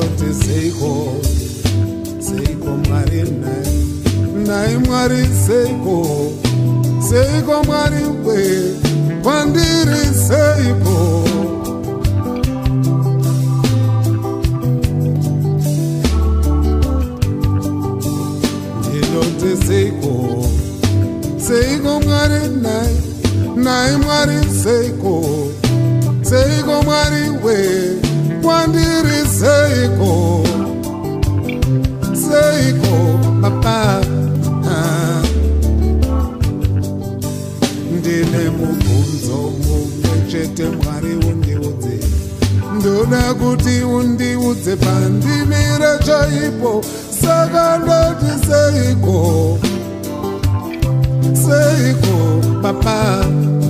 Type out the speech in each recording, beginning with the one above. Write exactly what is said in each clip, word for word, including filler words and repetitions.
ndinoti seiko, seiko Mwari nai, nai Mwari seiko, seiko Mwari we, kwandiri seiko. Ndinoti seiko, seiko Mwari nai, nai Mwari seiko, seiko Mwari we, kwandiri seiko, seiko papa. Ndine mubvunzo mumwe chete Mwari undiudze, ndoda kuti undiudze pandimire chaipo, saka ndoti seiko, seiko papa.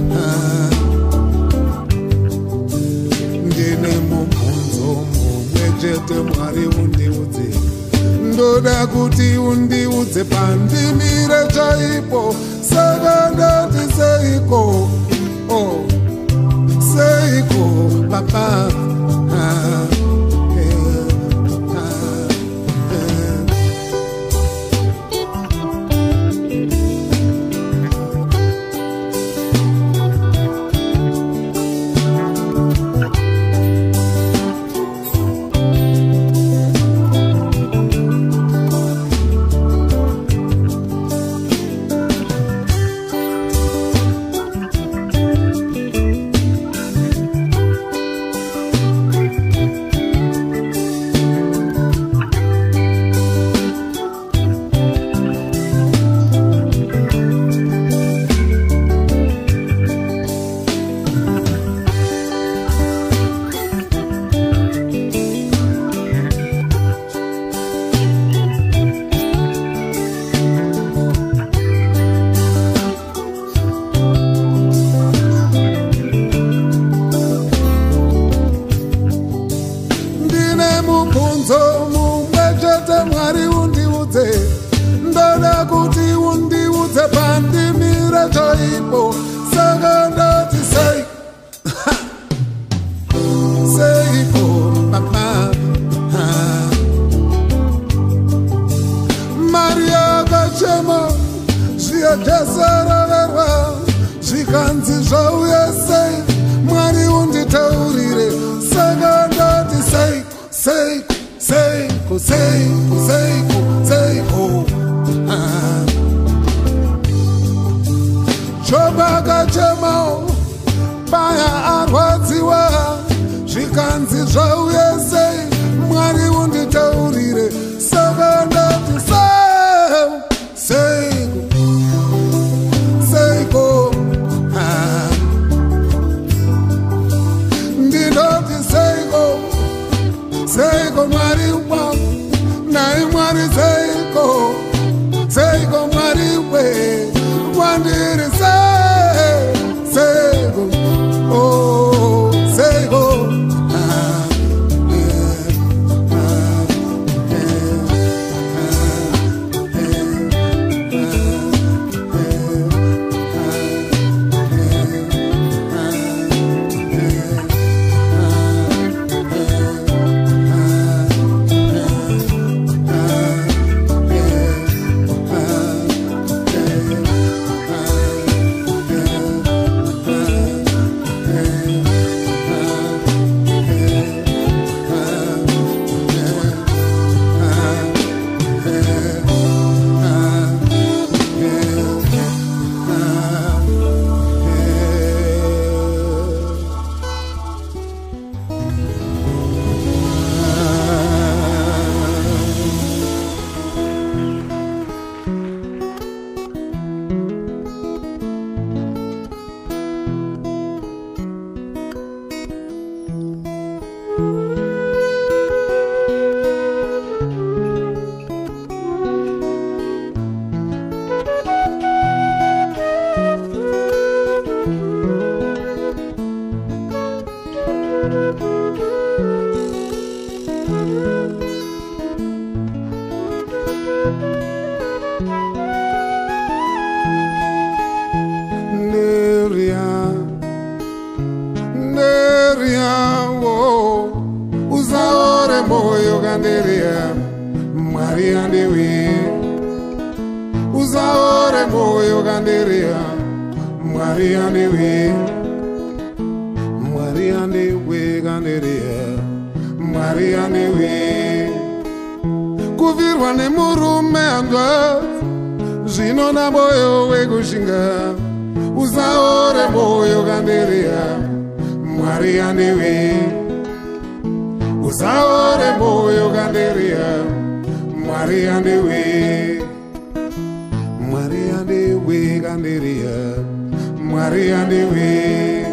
Ndine mubvunzo mumwe chete Mwari undiudze, ndoda kuti undiudze pandimire chaipo, saka ndoti seiko, oh, seiko papa. Ah, eh, ah, eh. Mwari undiudze, ndoda kuti undiudze pandimire chaipo, saka ndoti seiko, seiko papa. Mari yakachema, zviyajasaravera, zvikanzi zvauya sei, Mwari unditaurire, saka ndoti seiko, seiko, seiko, seiko, seiko, seiko. Ah. Chobaka chemao, paya arwadziwa, zvikanzi zvauya sei, Mwari unditaurire, saka ndoti seiko, seiko, seiko. Ah. Ndinoti seiko, seiko Mwari wa, nai Mwari seiko, seiko Mwari we, kwandiri seiko, seiko, oh, seiko. Ah, yeah. ganderia Mwari andiwe Usaore moyo ganderia Mwari andiwe Mwari andiwe ganderia Mwari andiwe Kuvirwa ne murume andwa Zvino na moyo wekushinga Usaore moyo ganderia Mwari andiwe Usaore moyo ganderia Mwari andiwe Mwari andiwe ganderia Mwari andiwe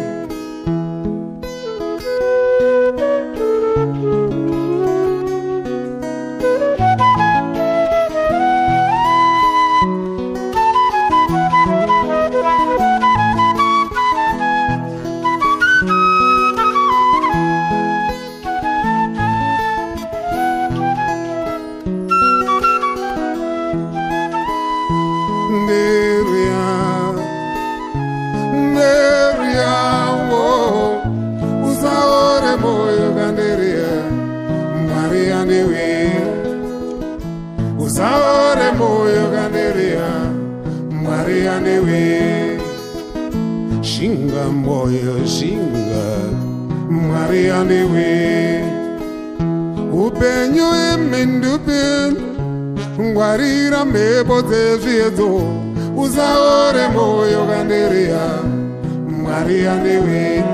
Usaore moyo ganderia Mwari andiwe Shinga moyo shinga Mwari andiwe Upenyo emendupin Ngwarira mebo zezviedzo Usaore moyo ganderia Mwari andiwe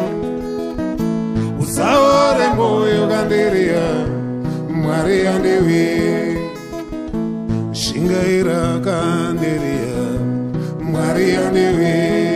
Usaore moyo ganderia Mwari andiwe Shingaira ganderia Mwari andiwe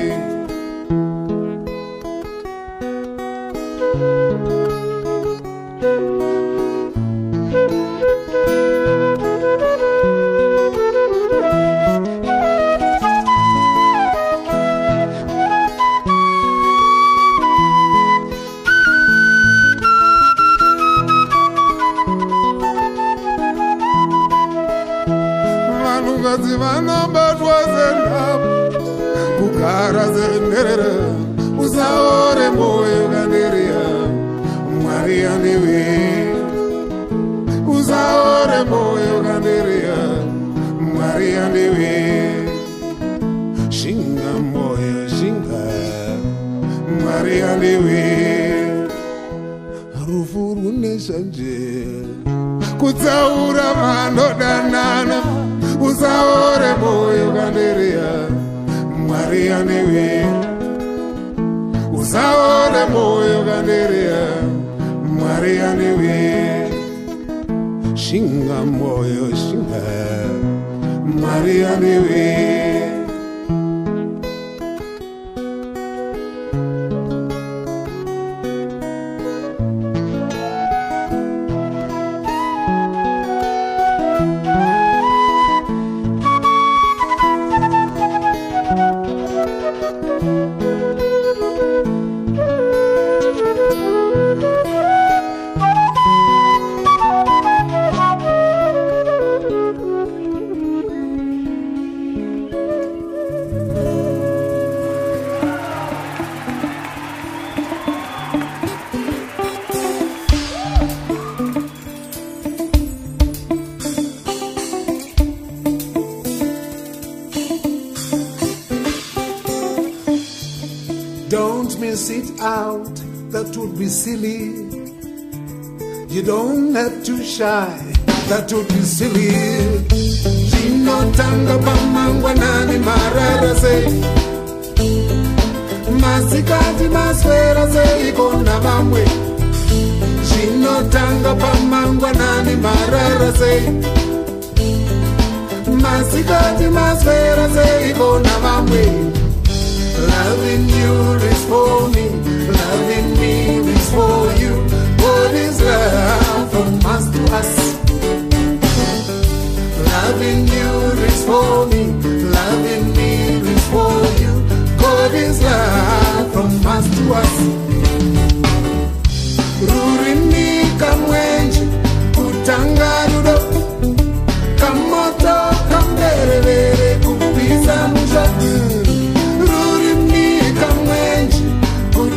Zivana batwa zenda Kukara zenderere Usaore moyo ganderia Mwari andiwe Usaore moyo ganderia Mwari andiwe Shinga moyo shinga Mwari andiwe Rufu rune shanje Kutsaura mano danana Usaore moyo ganderia Mwari andiwe Usaore moyo ganderia Mwari andiwe Shinga moyo shinga Mwari andiwe Don't miss it out, that would be silly. You don't have to shy, that would be silly. Jino tanga pamangwa nani marara se Masikati maswera se ikona mamwe Jino tanga pamangwa nani marara se Masikati maswera se ikona mamwe Loving you is for me, loving me is for you. What is love from us to us? Loving you is for me, loving me is for you. God is love from us to us. Rurini kamwenji, kutanga dudo, kamoto kamberevere, kupisa mujatu.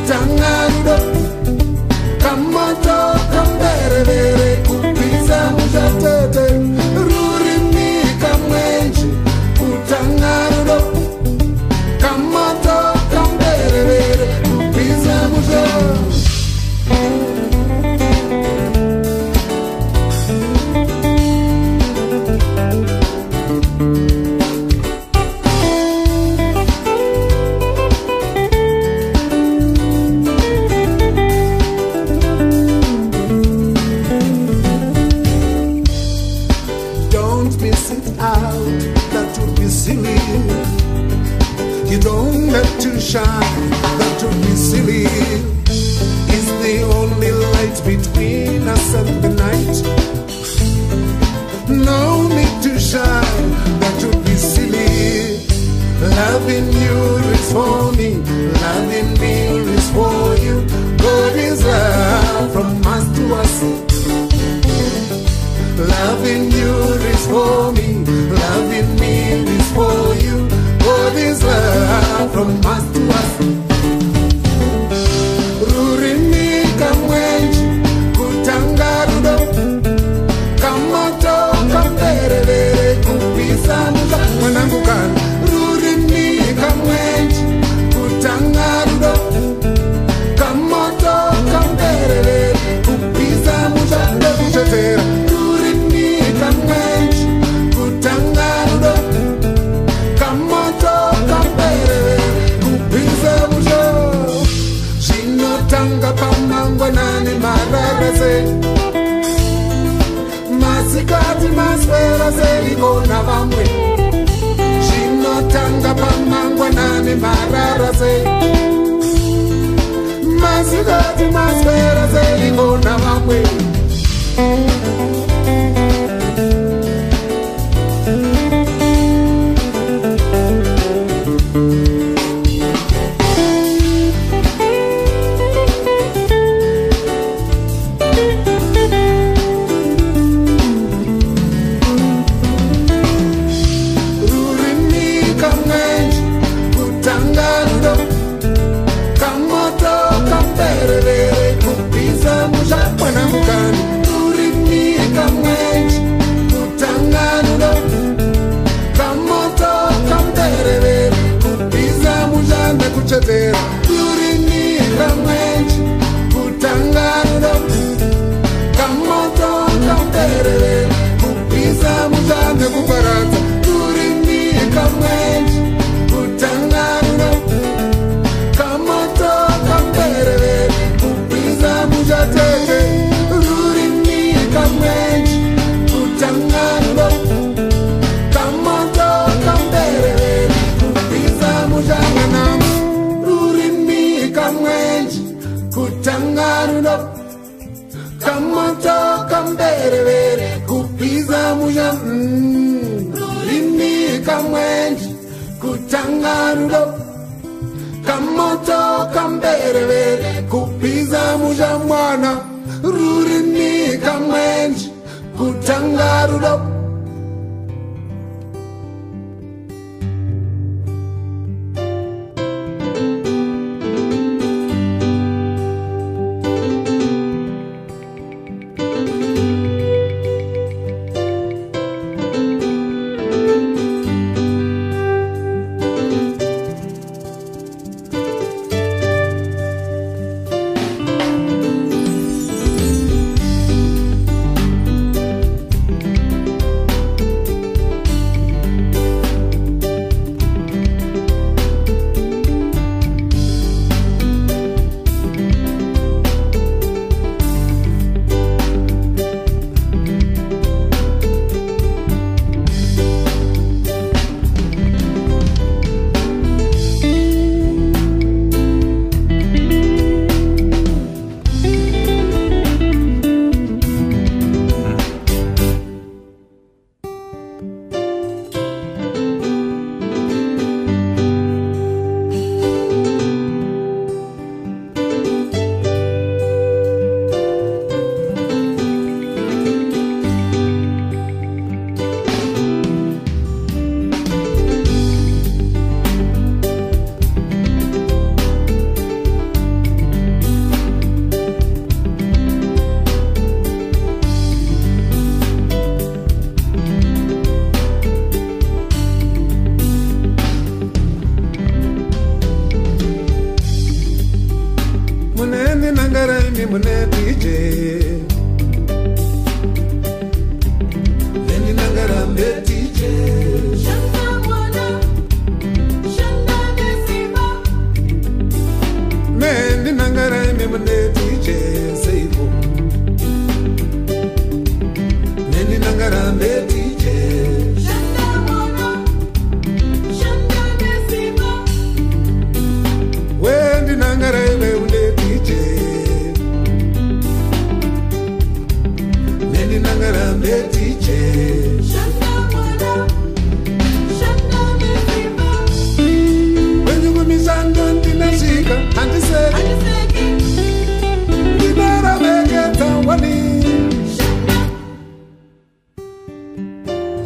for me, loving me is for you. Oh, this love from us to us. Rurimi kamwenji kutanga rudo, kamoto kamperevere kupisa muka mwanangu kana. Rurimi kamwenji kutanga rudo, kamoto kamperevere kupisa muka ndekuchetera. Rurimi kamwenji kutanga rudo, kamoto kamperevere kupisa muka. Tanga pamangwa nani mararase, masikati maswera seliko na vamwe. Shino tanga pamangwa nani mararase, masikati maswera seliko na vamwe. Kuchetera Rurini kamwenji kutangarudo, kamoto kamperere kupisa mujane kuparanza. Rurini kamwenji kutangarudo, kamoto kamperere kupisa mujatete. Rurini kamwenji kutangarudo, kamoto kamperere kupisa mujane namu. Kamwenji kutangarudo, kamoto kamperevere kupisa muja. Rurimi kamwenji kutangarudo, kamoto kamperevere kupisa muja mwana. Rurimi kamwenji kutangarudo. Mune D J Leni nangara mbe D J Shanda mwana Shanda desima Mendi nangara mune D J Seibo Leni nangara mbe D J Shanda mwana Shanda desima Wendi nangara mune D J Nangara mbe D J Shanda mwana Shanda desima Wenyu kumizando ndinashika Handiseki Handiseki Ndinara meketa wani Shanda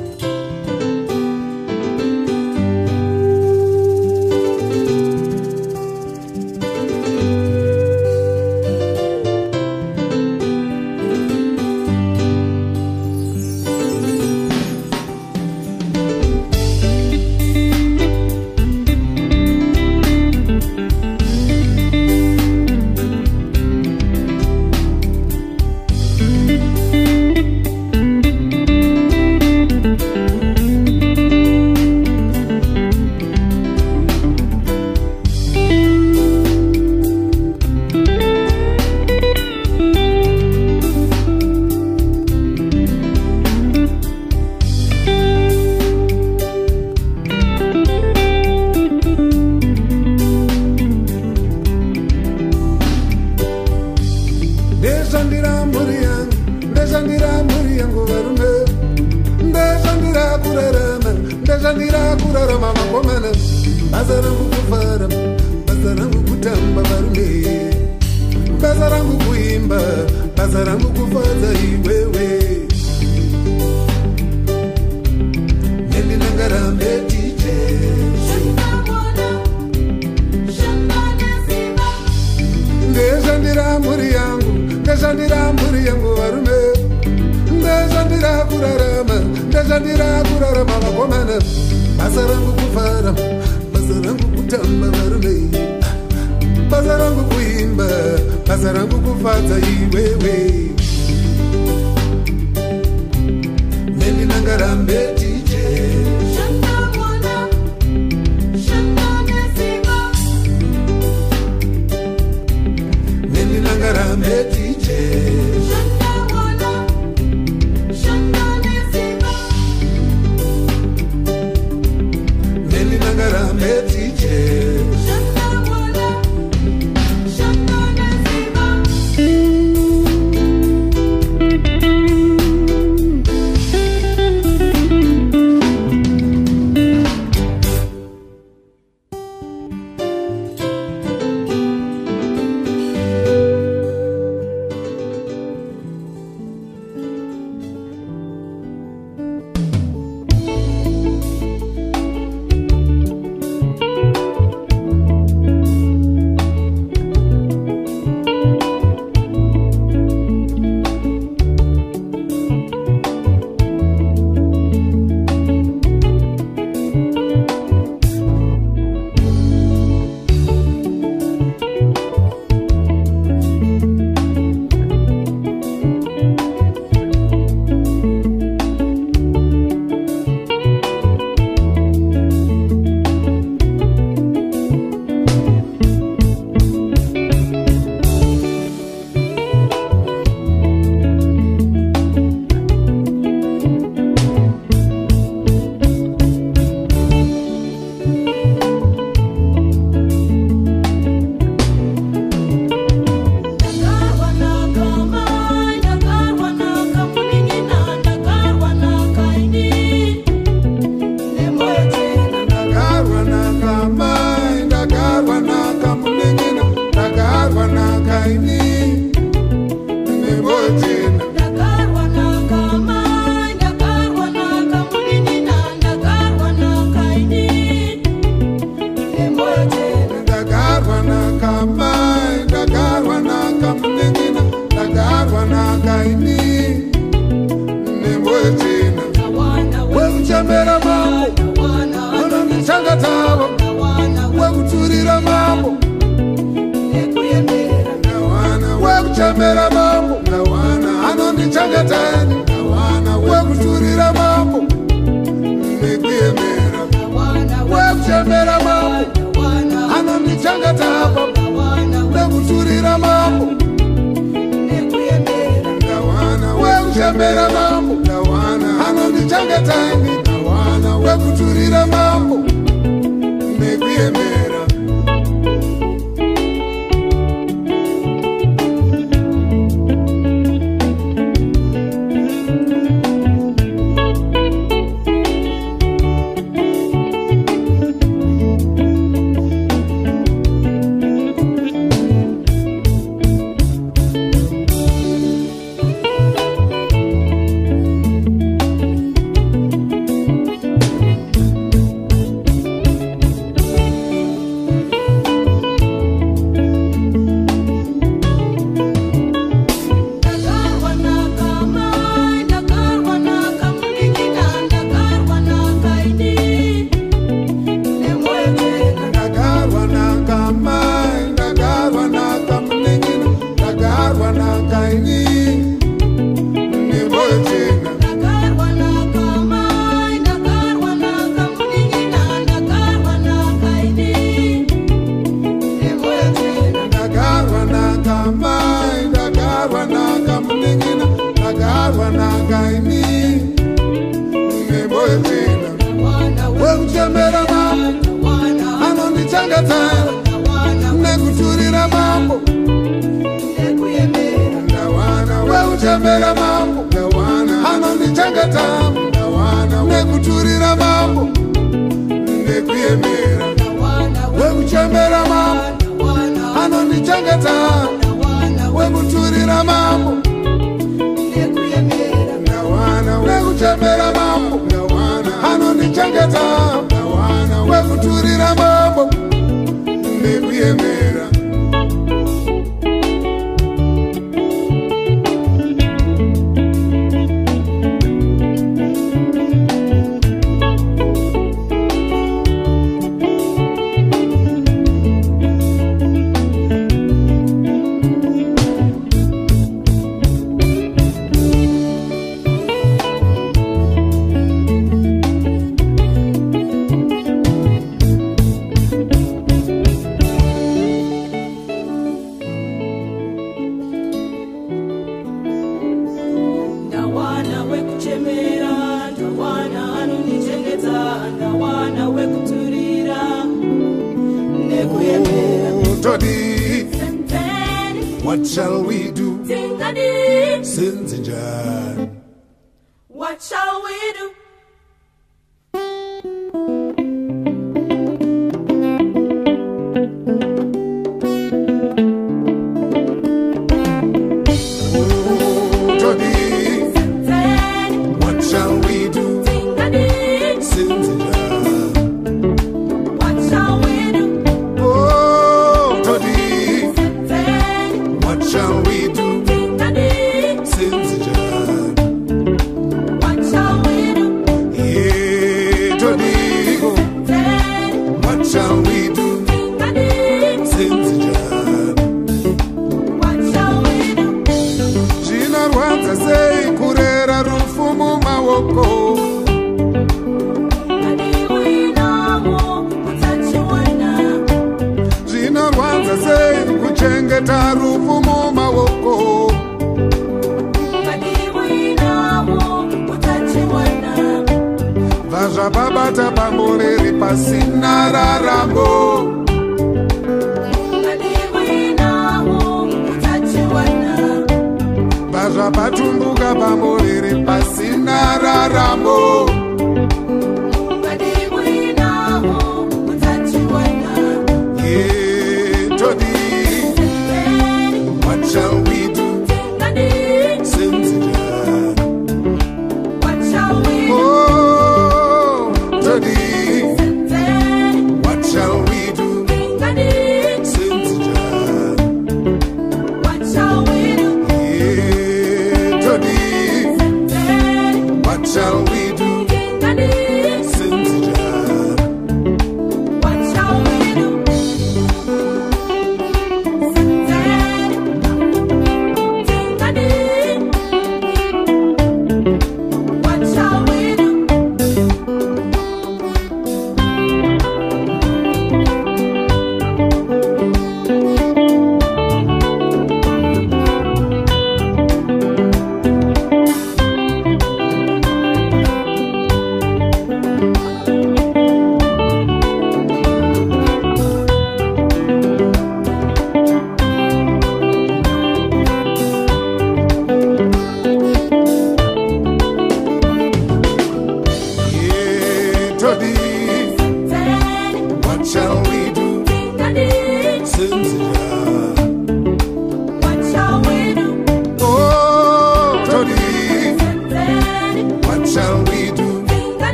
gavanagaini neboyemera wekuchemera mambo anondichengeta nekuturira mambo wekuchemera mambo anondichengeta nekuturira mambo nekuyemera wekuchemera mambo anondichengeta wekuturira mambo wekuchemera mambo anondichengeta wekuturira mambo nekuyemera What shall we do? Since John. What shall we do? What shall we do? Since John. What shall we do? Oh, Toddy. What shall we do? Since John. What shall we do? Yeah, Toddy. What shall we do? Since John. What shall we do? Gina Rwanza say kurera rufumu mawoko. Gina Rwanza say kuchengeta rufumu mawoko. Vaja babata pamureri pasina rarambo. Vaja patumbuka pamureri pasina rarambo. Yeah, Toddy. What shall we do? Since John. What shall we do? Oh, Toddy. What shall we do? Since John. What shall we do? Yeah, Toddy. What shall we do? Since John. What shall we do?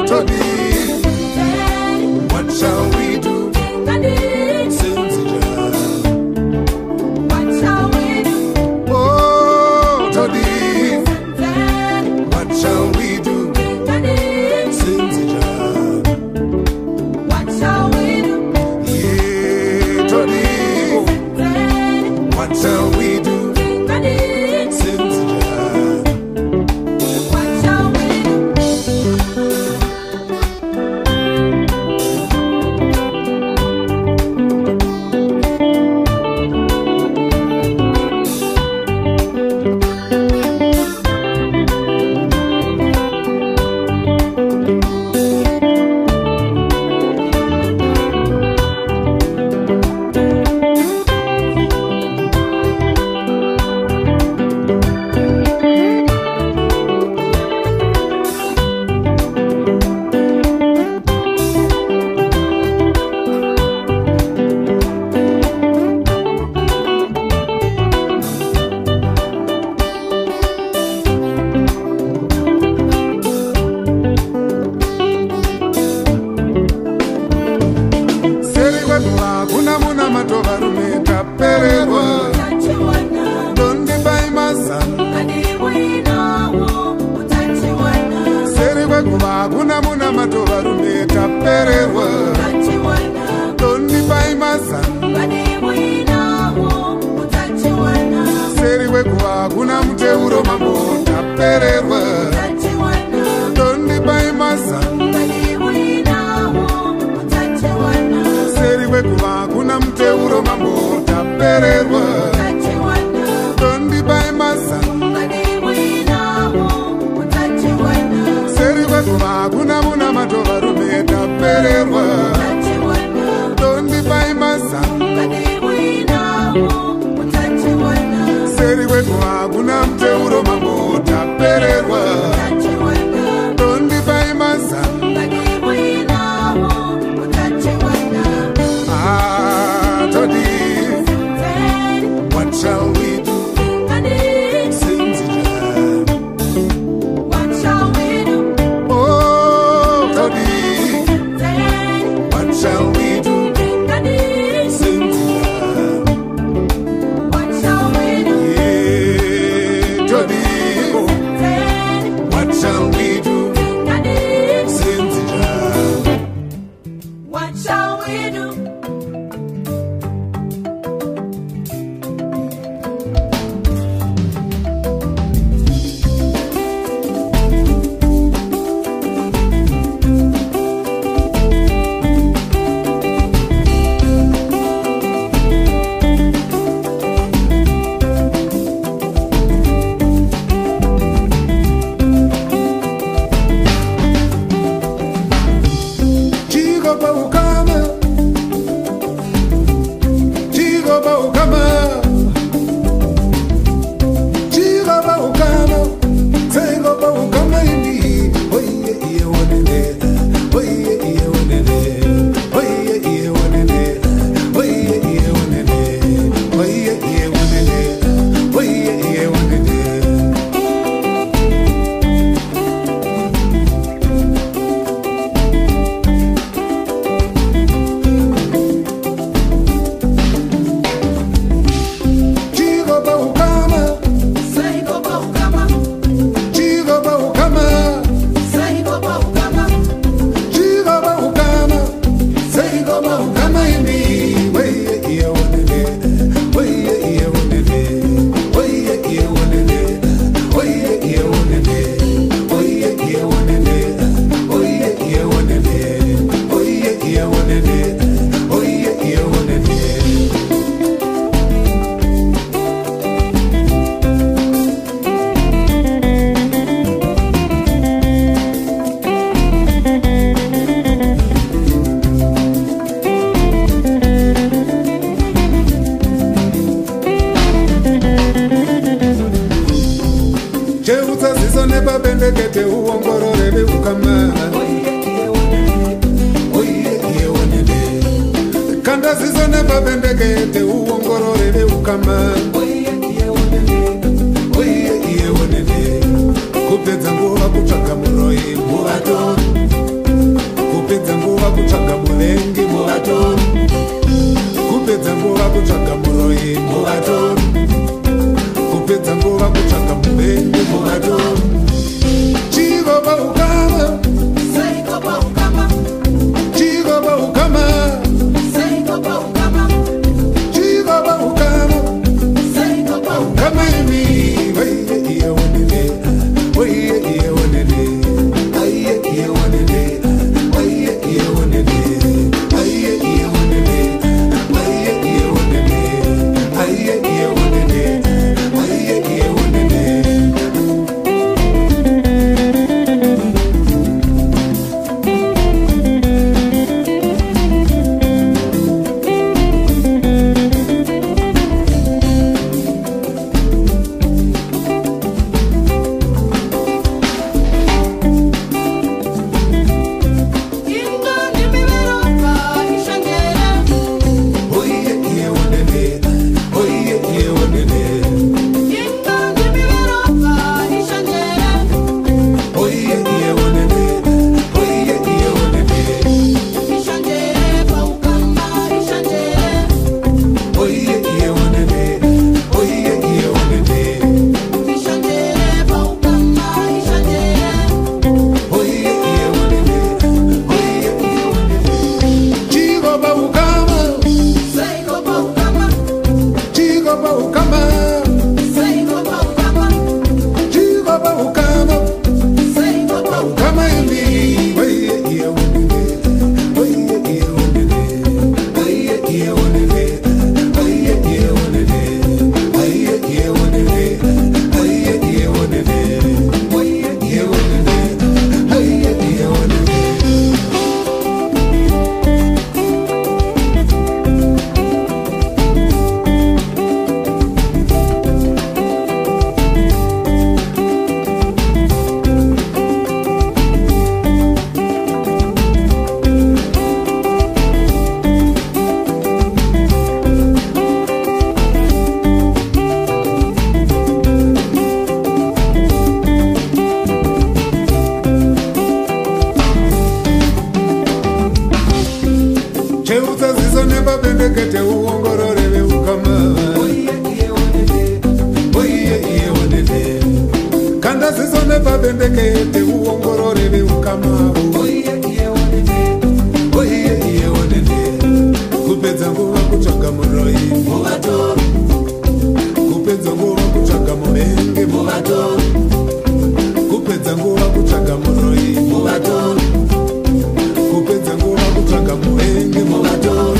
Todi, what shall we do? Sinzija. What shall we do? Oh, Todi, what shall we do? Sinzija. What shall we do? Yeah, Todi, what shall we do? Kuna muna matova rumeta pererwa Toni bai mazan Seri wekuwa kuna mteuro mamota pererwa Toni bai mazan Seri wekuwa kuna mteuro mamota pererwa Toni bai mazan Kuna muna matova rumeta pererwa Tondi bai mazan Seri wekwa kuna mteuro mamota pererwa Tondi bai mazan Ah, Todi, what shall we do? Shall we do? What shall we do? Yeah, Todi, what shall we do? What shall we do? Neba bendekete uongorore be ukama Oye iye wanene Kanda zizo neba bendekete uongorore be ukama Oye iye wanene Oye iye wanene Kupeza nguwa kuchaka muroi muato pavendekete uongorore veukama oiye iye wanene kanda zizone pavendekete uongorore veukama oiye iye wanene kupedza nguva kutsvaga muroi muvatoro kupedza nguva kutsvaga murenge muvatoro kupedza nguva kutsvaga muroi muvatoro kupedza nguva kutsvaga murenge muvatoro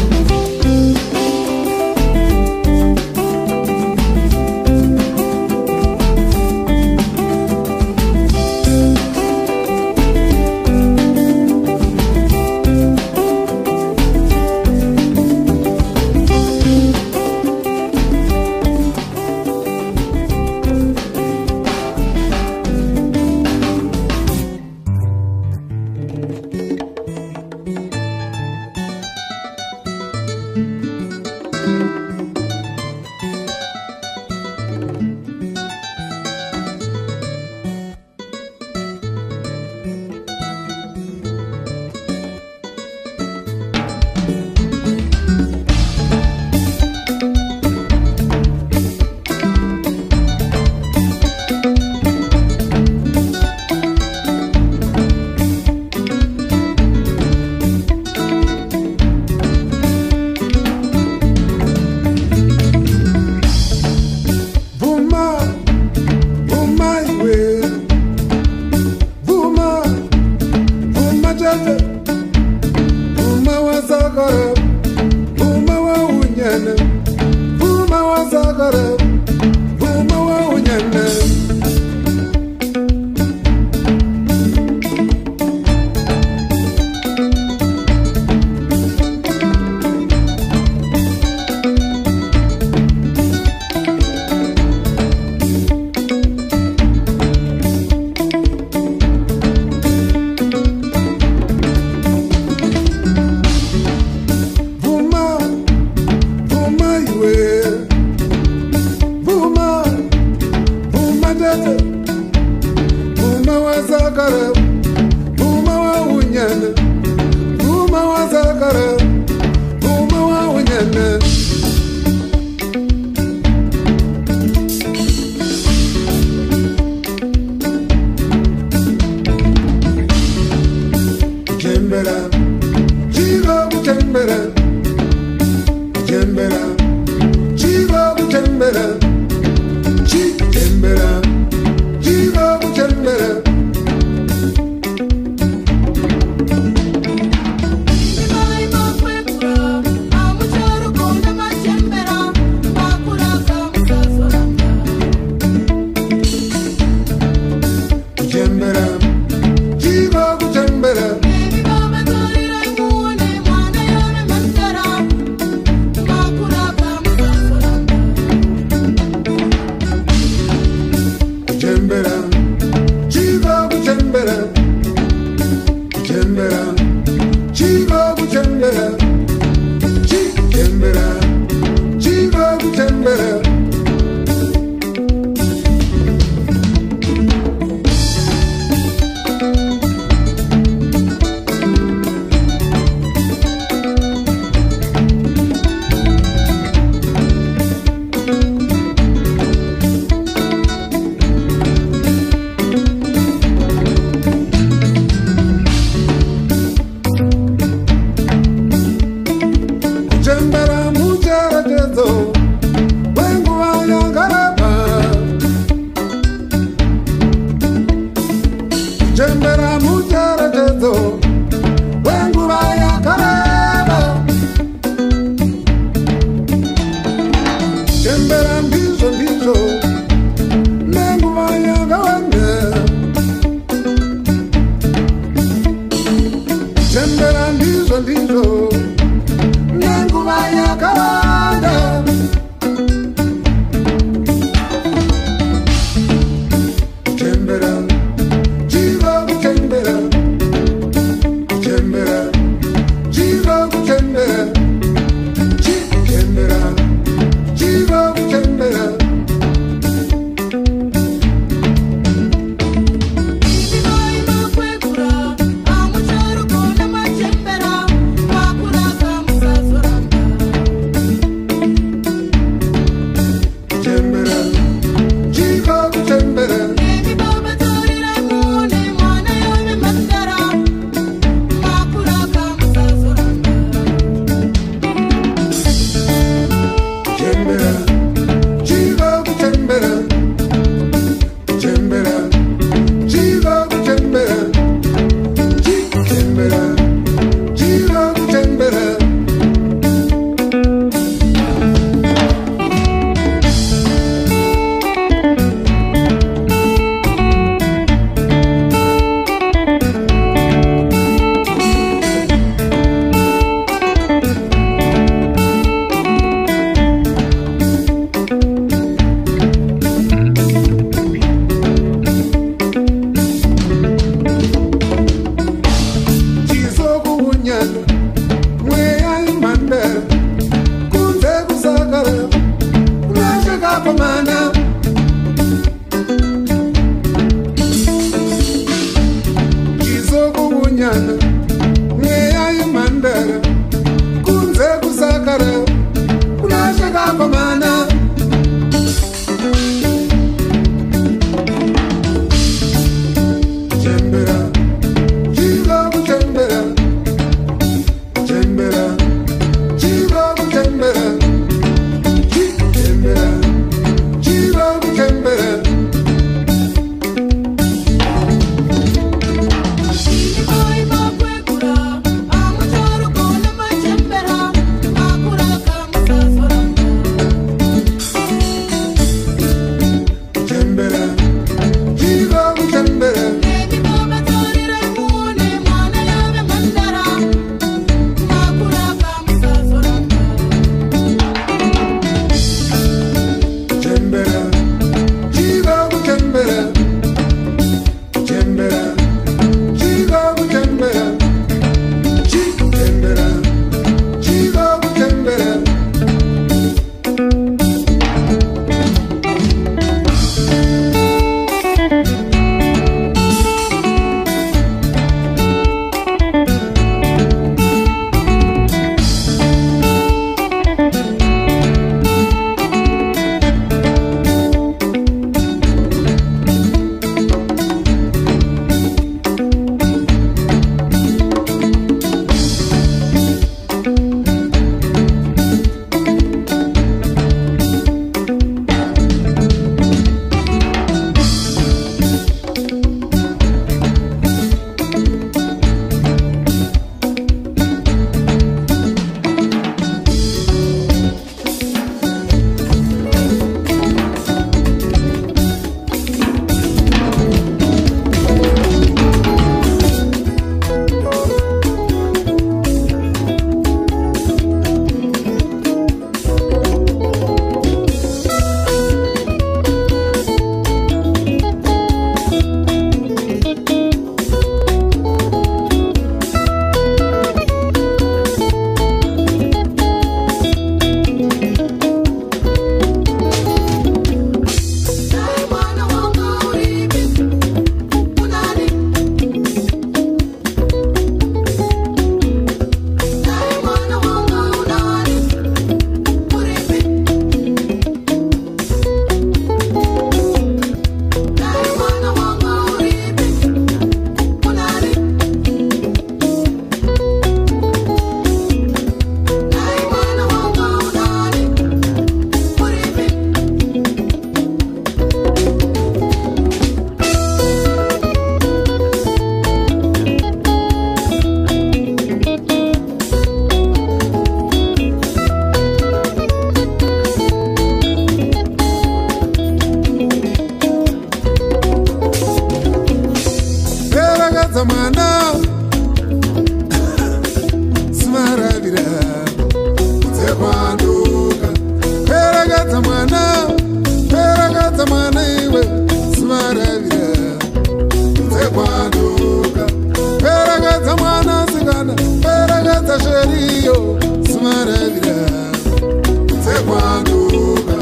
peragedza sheriyo simaravira sekwanduka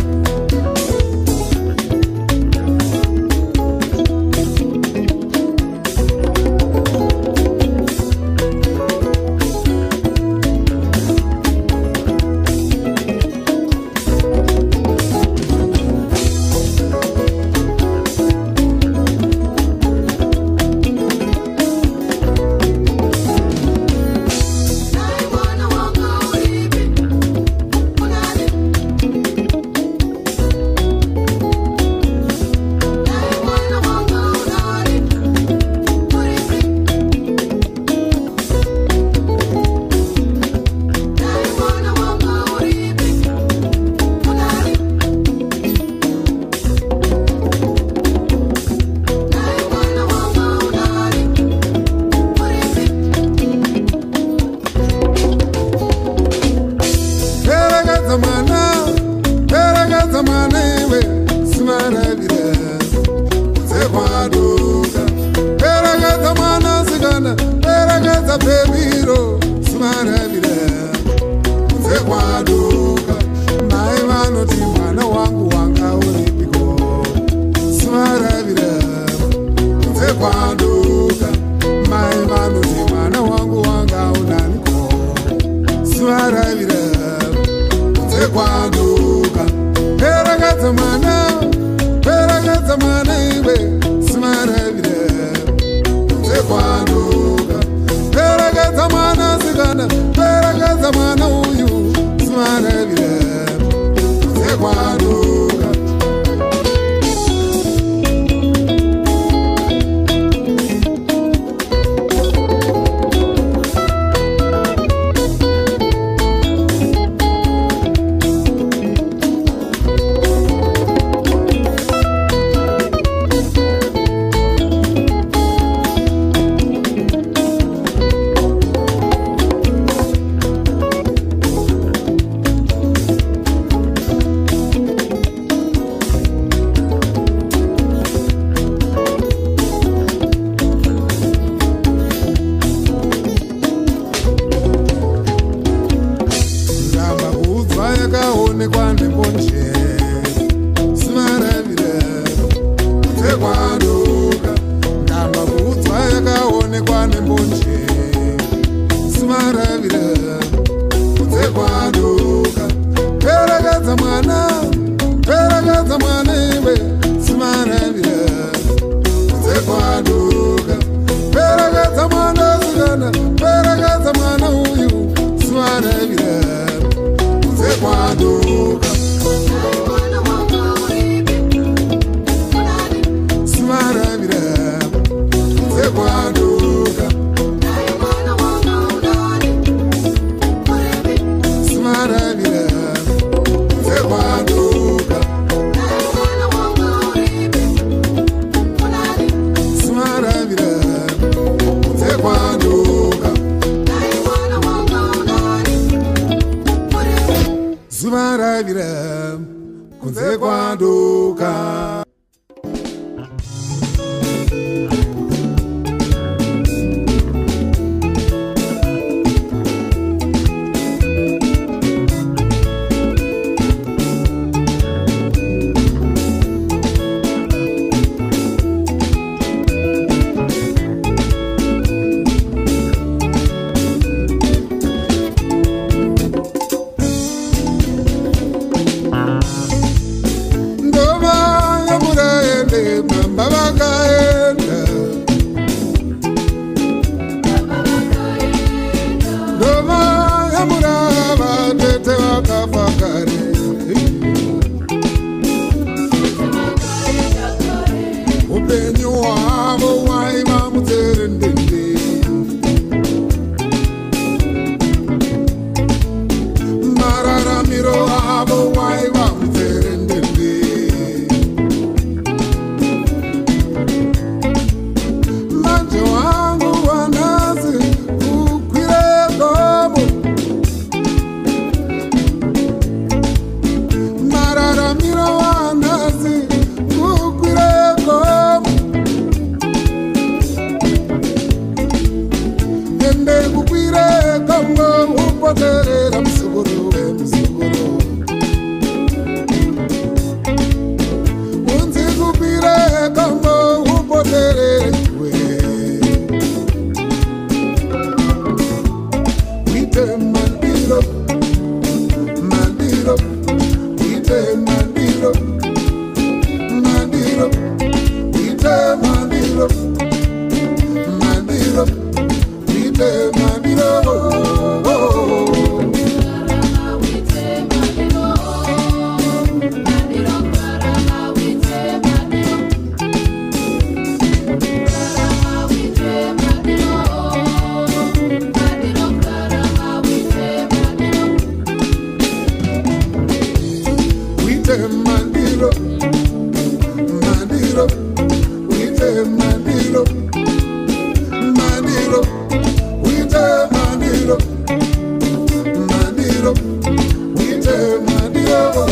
Mandiro, Mandiro, Wite Mandiro.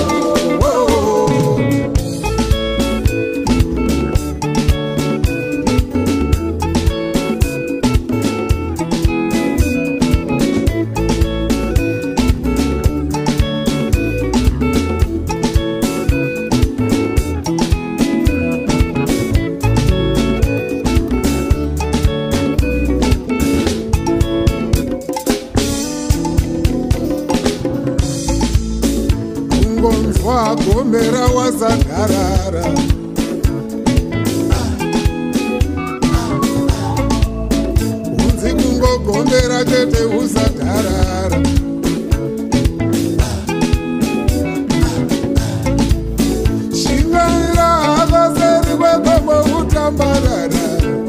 Mbira wasagarara unzi kungogombera chete usagarara shingaira havaseri kwekombo utambarara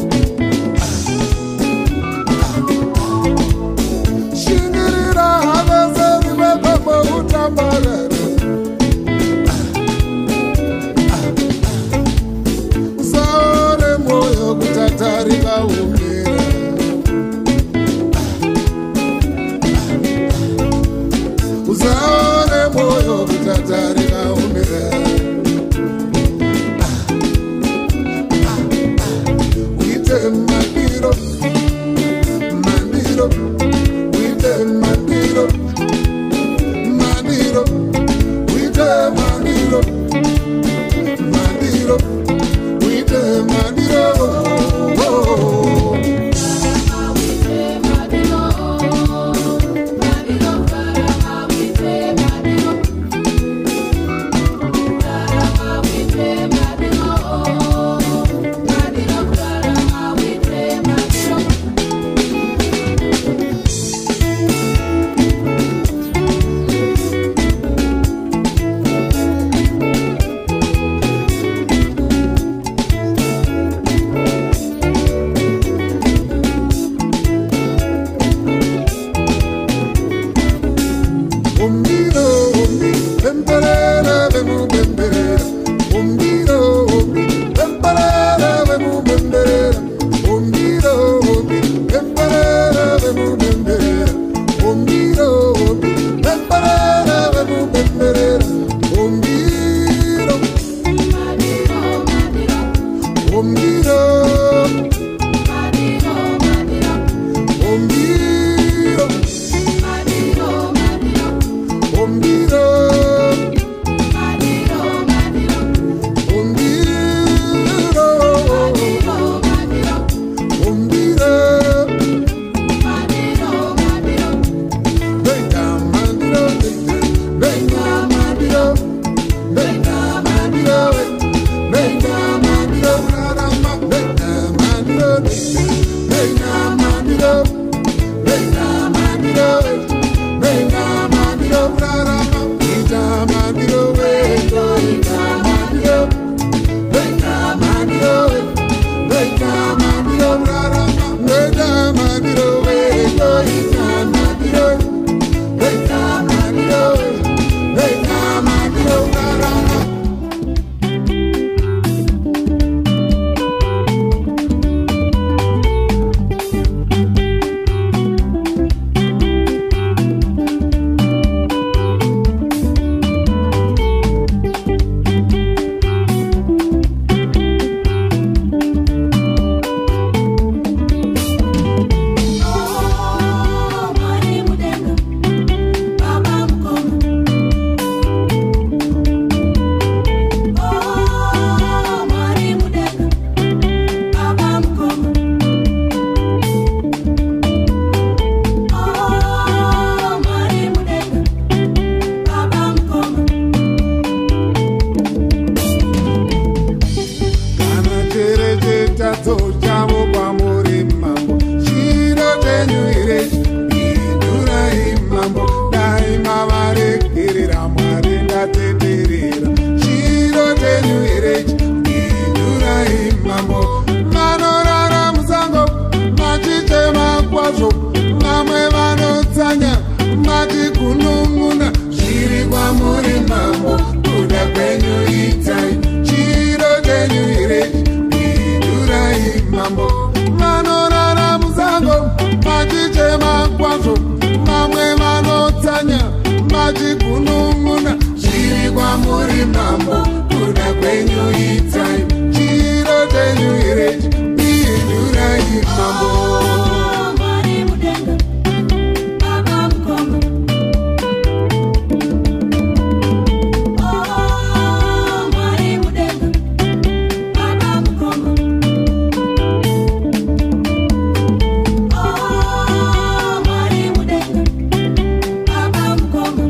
shingirira havaseri kwekombo utambarara Tarika Mbira Uzaone moyo kutatarika Mbira Wite Mandiro Mandiro Wite Mandiro Mandiro Wite Mandiro Mandiro Wite Mandiro. Madiro, Madiro, Madiro, muri mambo kuda kwenyu itai chiro chenyu here pindurai mambo Mwari mudenga baba mkoma Oh Mwari mudenga baba mkoma Oh Mwari mudenga baba mkoma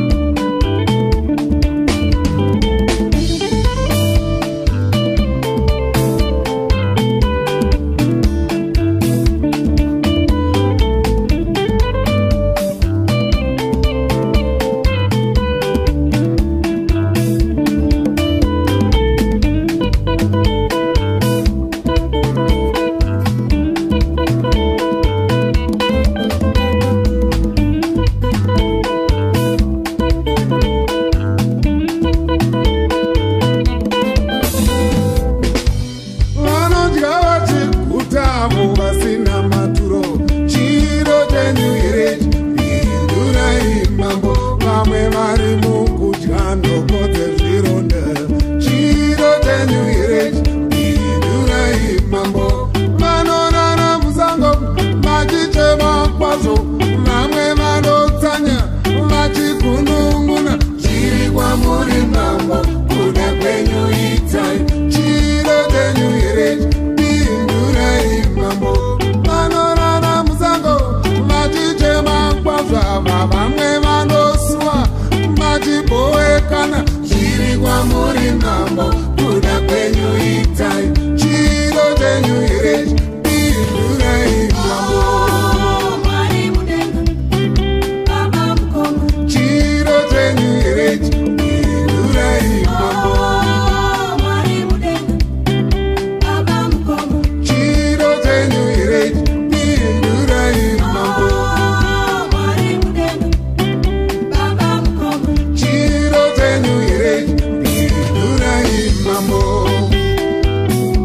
vanodya vachigutamu vasina maturo chiro chenyu here pindurai mambo vamwe vari mukudya ndoko dzezvironda chiro chenyu here pindurai mambo vanorara musango vachichema kwazvo vamwe vanotsanya vachigunun'una zviri kwamuri mambo kuda kwenyu itai chiro chenyu here pindurai mambo vanorara musango vachichema kwazvava vamwe vanosuwa vachiboekana zviri kwamuri mambo kuda kwenyu itai chiro chenyu here pindurai mambo Mwari mudenga baba mkoma chiro chenyu here pindurai mambo Mwari mudenga baba mkoma chiro chenyu here pindurai mambo Mwari mudenga baba mkoma chiro chenyu here pindurai mambo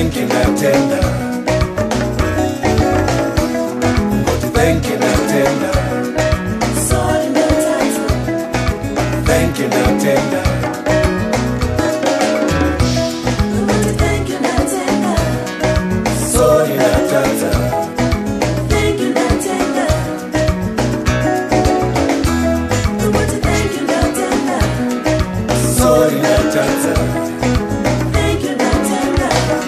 thank you, Natenda. Thank you, Natenda. Sorry, Natata. Thank you, Natenda. Thank you, Natenda. Sorry, Natata. Thank you, Natenda. Thank you, Natenda. Sorry, Natata. Thank you, Natenda.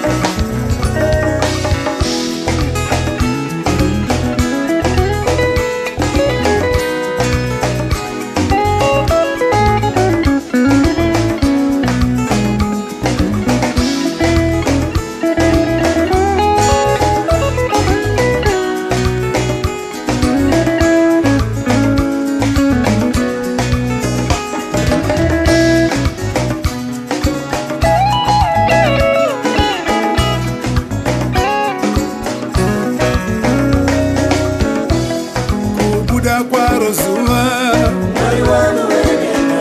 Kubuda kwaro zuva Mwari wangu wenenda.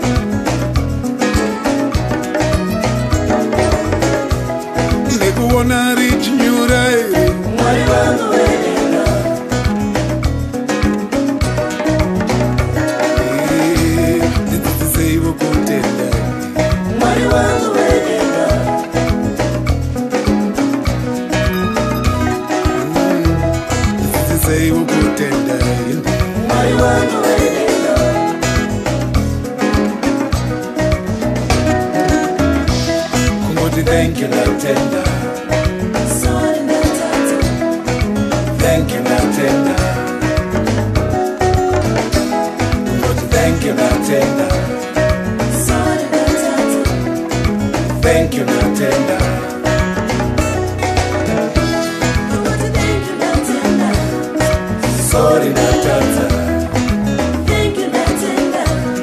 nekuona richinyura iri Mwari wangu wenenda. ndidzidziseivo kutenda Mwari wangu wenenda. ndidzidziseivo kutenda Mwari wangu wenenda. kungoti thank you, Natenda. Sorry, Natata. Thank you, Natenda. kungoti thank you, Natenda. Sorry, Natata. Thank you, Natenda. Thank you, Natenda. Sorry, Natata. Thank you, Natenda.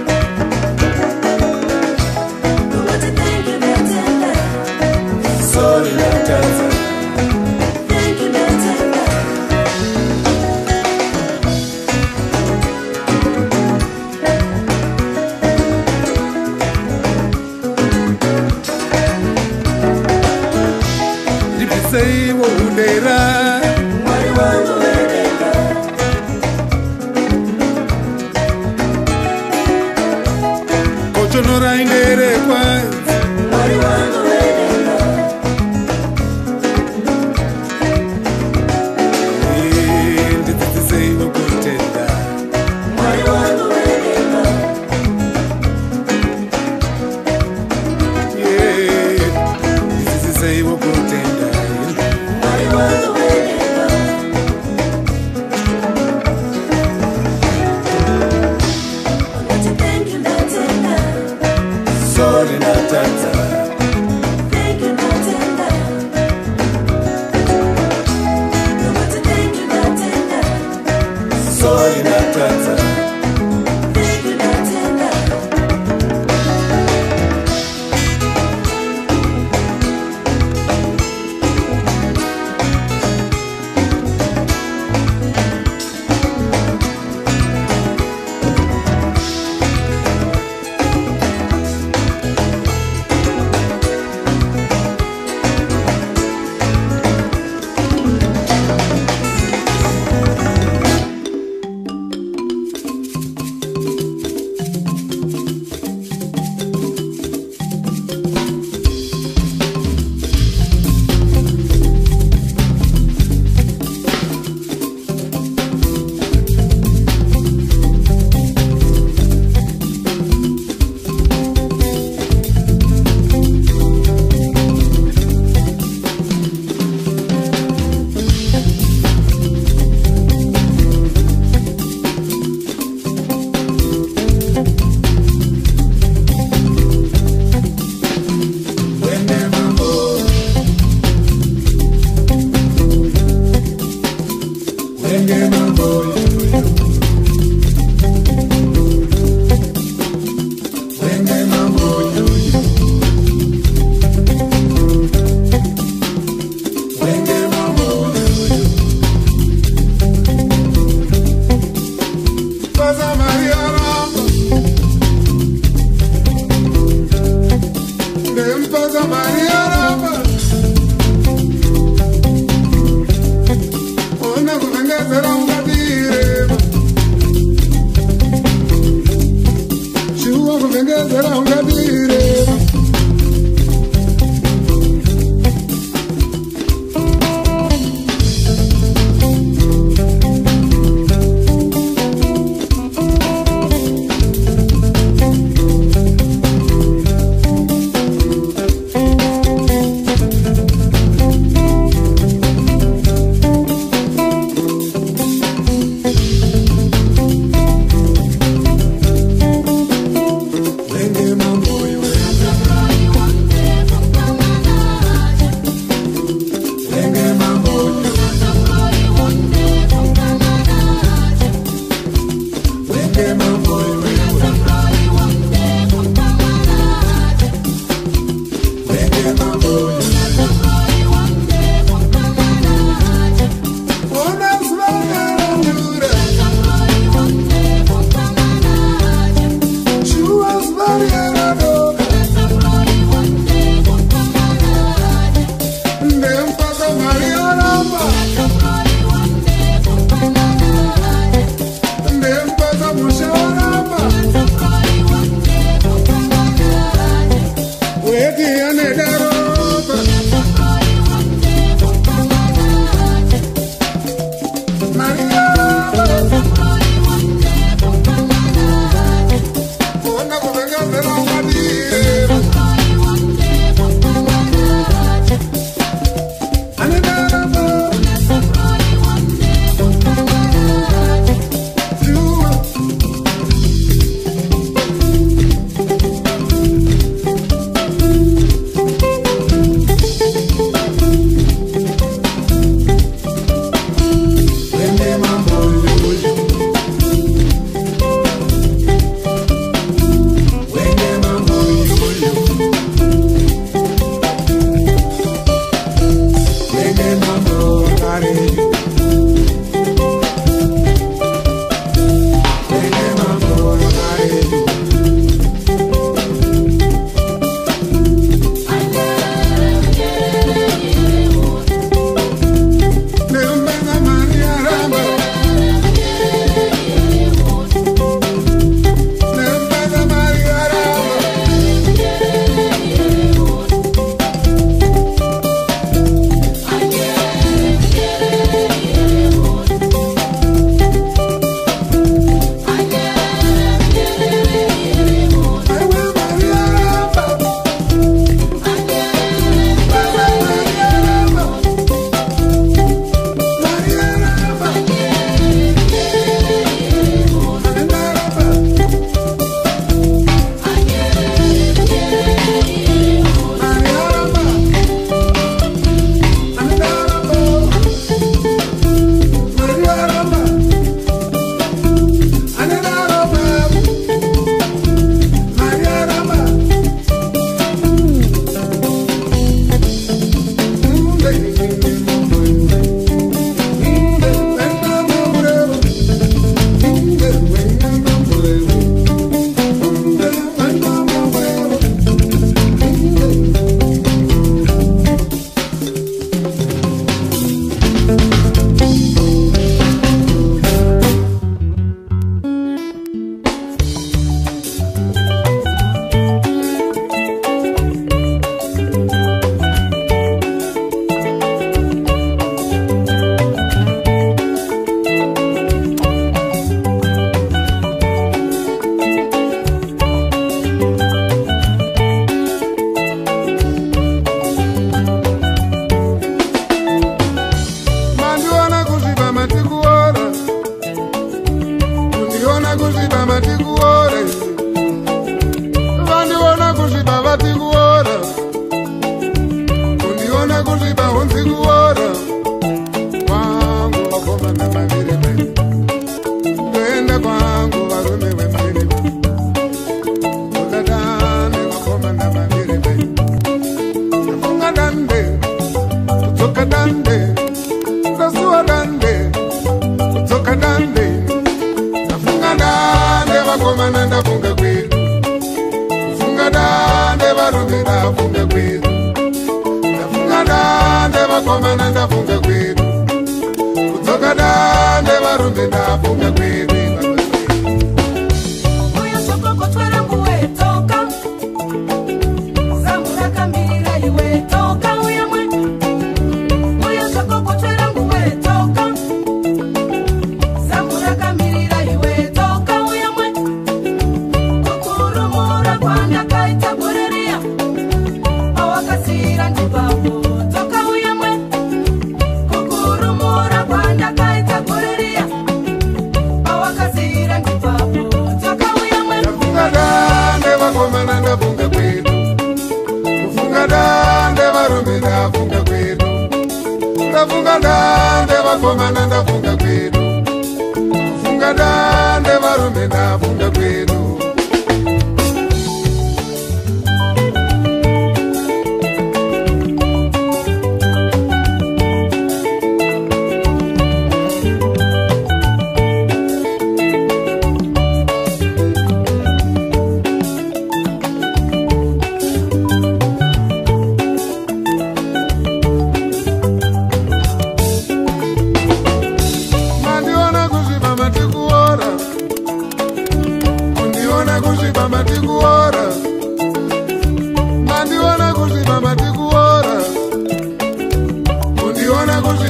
Thank you, Natenda. Sorry, Natata. Thank you, Natenda. ndibviseivo udera Mwari wangu wenenda. kochonorai nderekwa Mwari wangu wenenda. ndidzidziseivo kutenda Mwari wangu wenenda. ndidzidziseivo kutenda Mwari wangu wenenda. Thank you, Natenda. Sorry, Natata. Thank you, Natenda. Thank you, Natenda. Sorry, Natata. Thank you, Natenda.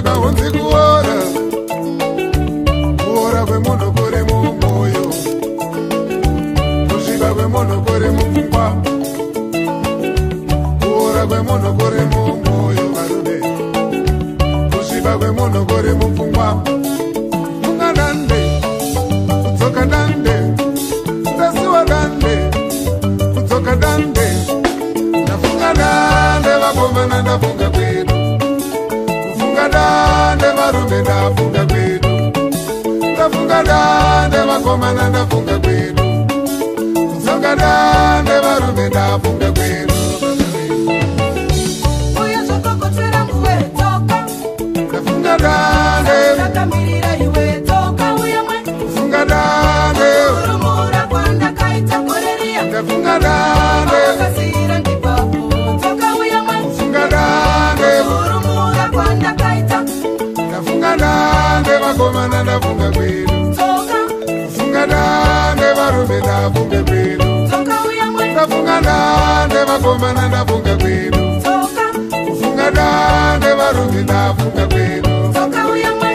kusvika hunzi kuora kuora kwemunhu kuri mumwoyo kusvika kwemunhu kuri mupfungwa kuora kwemunhu kuri mumwoyo varume kusvika kwemunhu kuri mupfungwa funga dande kudzoka dande ndasiwa dande kudzoka dande ndafunga dande vakomana ndafunga kwedu kufunga dande varume ndafunga kwedu ndafunga dande vakomana ndafunga kwedu kudzoka dande varume ndafunga kwedu uya zvakakotera nguwe dzoka ndafunga dande ndakamirira iwe dzoka uya mwe kufunga dande kurumura kwandakaita koreriya ndafunga dande akasira ndipapo dzoka uya mwe kufunga dande kurumura kwandakaita ndafunga dande vakomana ndafunga kwedu dzoka kufunga dande varume ndafunga kwedu dzoka uya mwe ndafunga dande vakomana ndafunga kwedu dzoka kufunga dande varume ndafunga kwedu dzoka uya mwe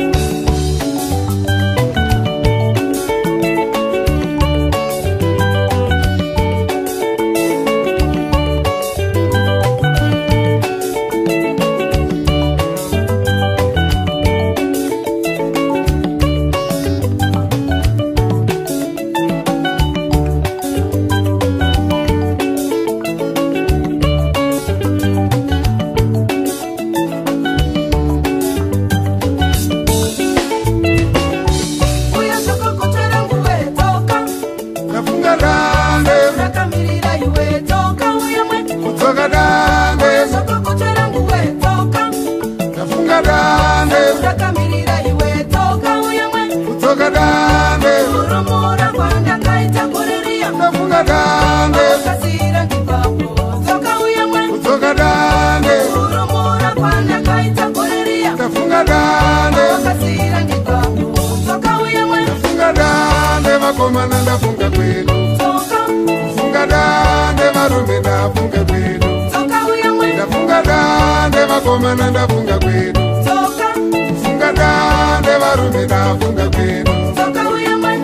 uya zvakakotera nguwe dzoka ndafunga dande ndakamirira iwe dzoka uya mwe kudzoka dande uya zvakakotera nguwe dzoka ndafunga dande ndakamirira iwe dzoka uya mwe kudzoka dande kurumura kwandakaita koreriya ndafunga dande akasira ndipapo dzoka uya mwe kudzoka dande kurumura kwandakaita koreriya ndafunga dande akasira ndipapo dzoka uya mwe ndafunga dande vakomana ndafunga kwedu dzoka kufunga dande varume ndafunga kwedu dzoka uya mwe ndafunga dande vakomana ndafunga kwedu dzoka kufunga dande varume ndafunga kwedu dzoka uya mwe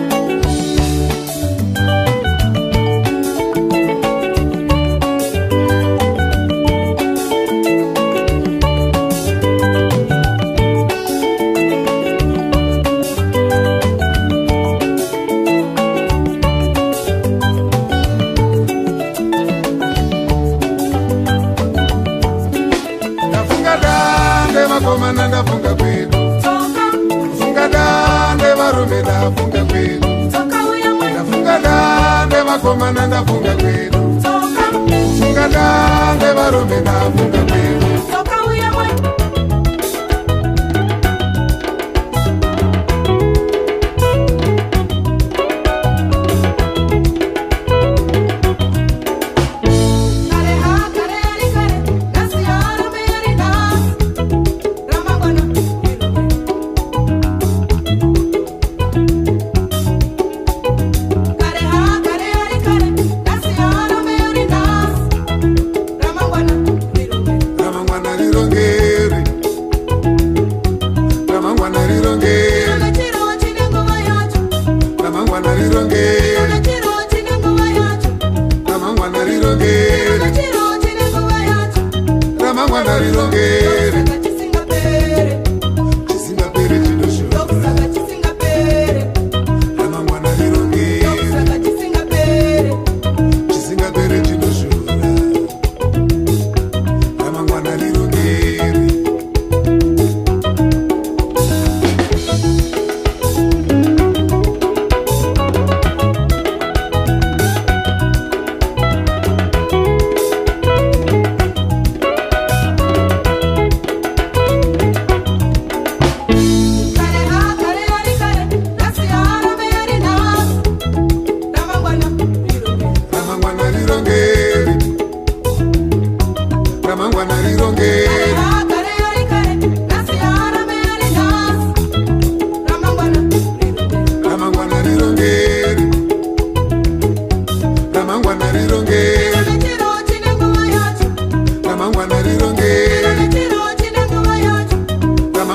ndafunga dande vakomana ndafunga kwedu dzoka kufunga dande varume ndafunga kwedu dzoka uya mwe ndafunga dande vakomana ndafunga kwedu dzoka kufunga dande varume ndafunga kwedu dzoka uya mwe kare ha kare ari kare nasiyara me ari nas ramangwana kare ha kare ari kare nasiyara me ari nas ramangwana ramangwana rirongeri ramangwana rirongeri chiro chine nguva yacho ramangwana rirongeri chiro chine nguva yacho ramangwana rirongeri chiro chine nguva yacho ramangwana rirongeri saka chisingapere chisingaperi chinoshuva saka chisingapere ramangwana rirongeri saka chisingapere chisingaperi chinoshuva ramangwana rirongeri kare ha kare ari kare nasiyara me ari nas ramangwana ramangwana rirongeri ramangwana rirongeri ha kare ari kare nasiyara me ari nas ramangwana ramangwana rirongeri ramangwana rirongeri chiro chine nguva yacho ramangwana rirongeri chiro chine nguva yacho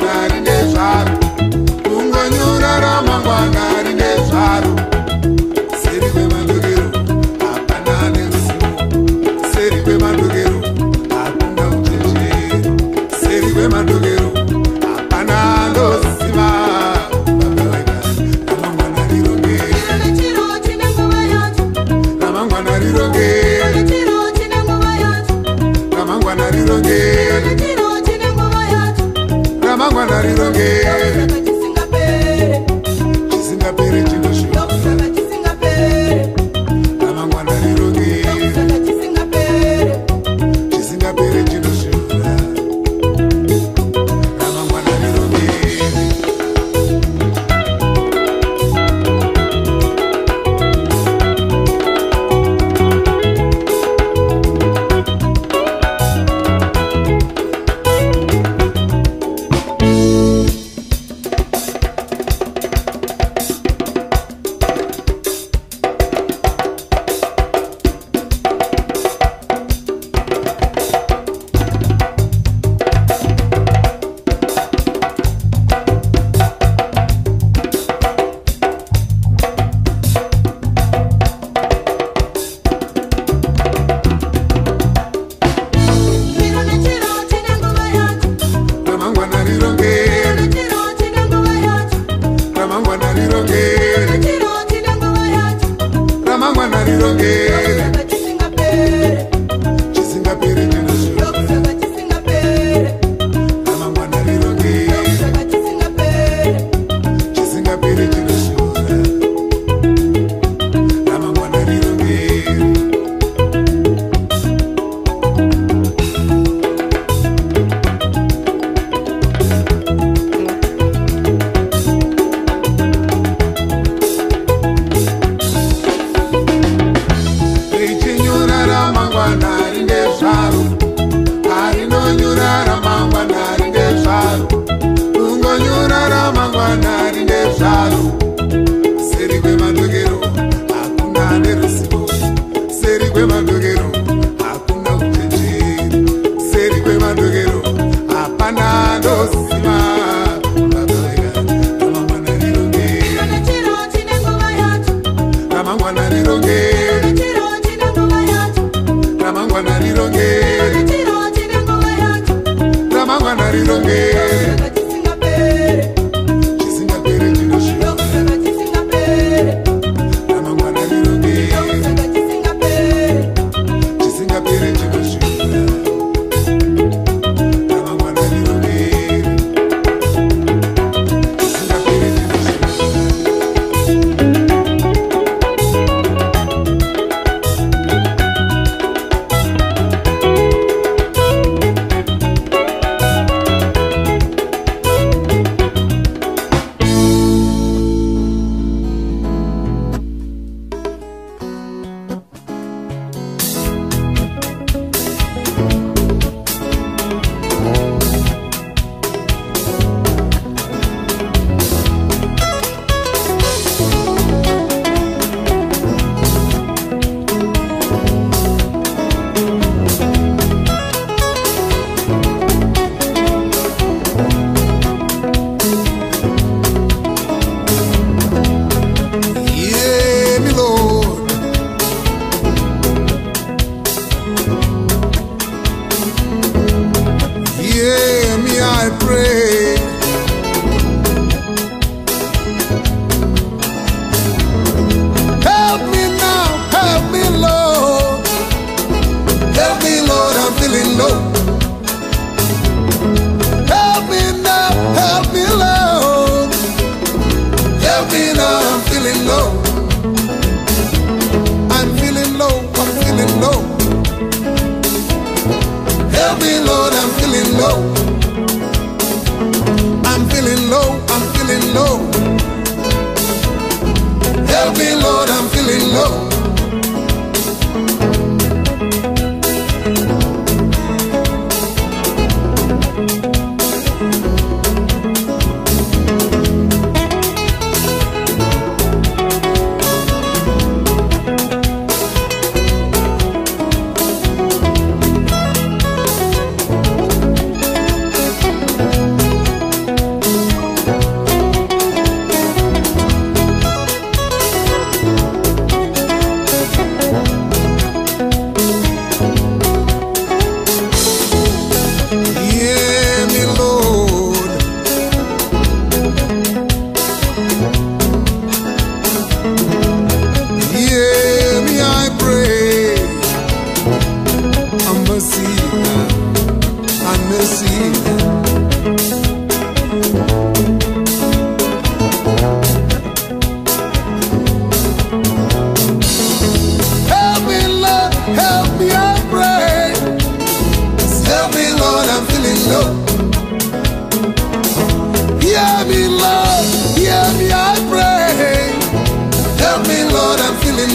ramangwana rine zvaro kungonyora ramangwana rine zvaro seri kwemadokero hapana neruzivo seri kwemadokero hakuna uchenjeri seri kwemadokero hapana ndoziva ramangwana rironge ramangwana rironge ramangwana rironge ramangwana rironge chisingapere chinoshuva ramangwana rironge chisingapere chinoshuva ramangwana rironge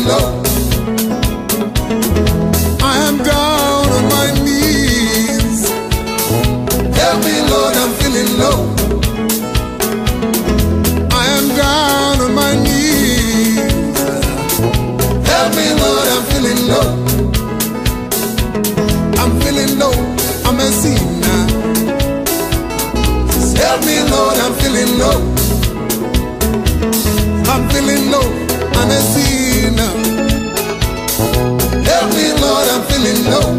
low. I am down on my knees. Help me, Lord, I'm feeling low. I am down on my knees. Help me, Lord, I'm feeling low. I'm feeling low, I'm a sinner. Just help me, Lord, I'm feeling low. I'm feeling low, I'm a sinner. Help me, Lord, I'm feeling low.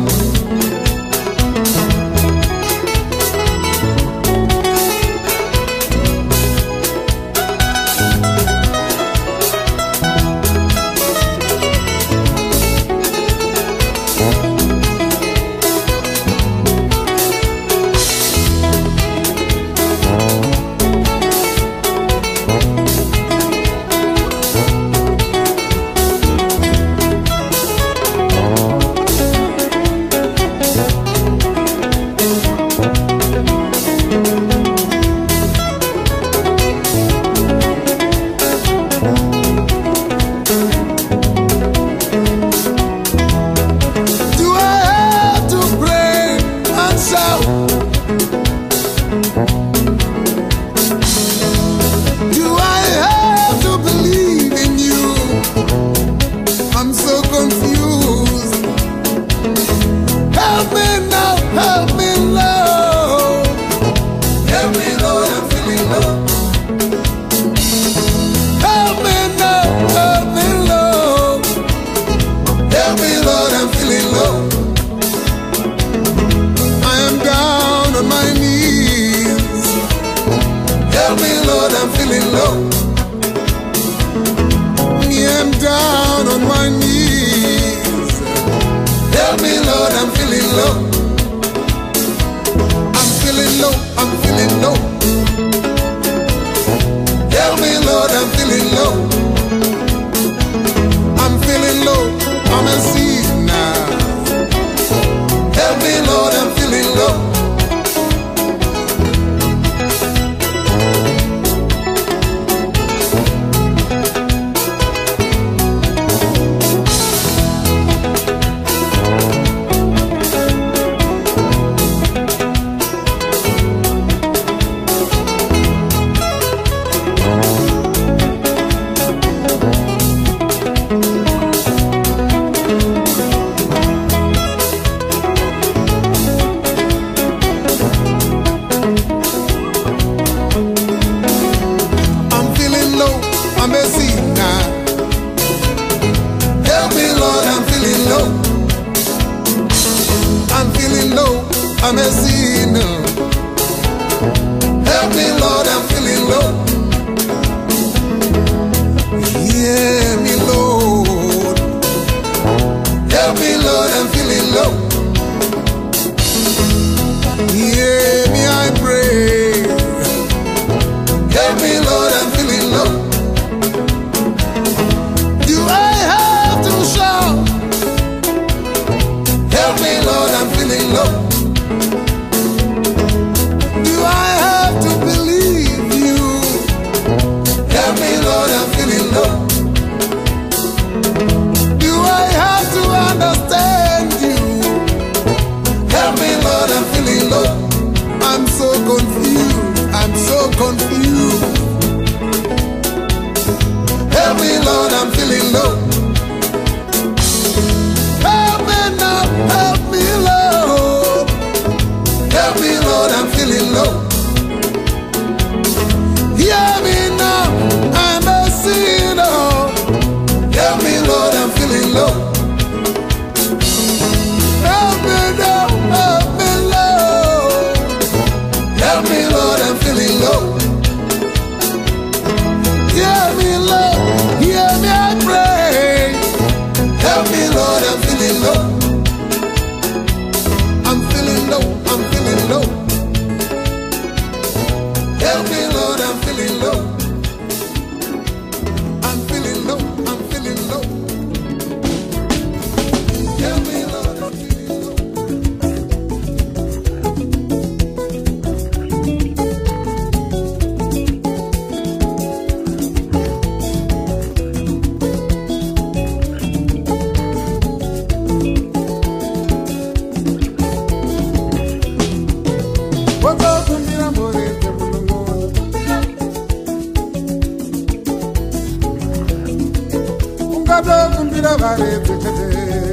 kumbira varete chete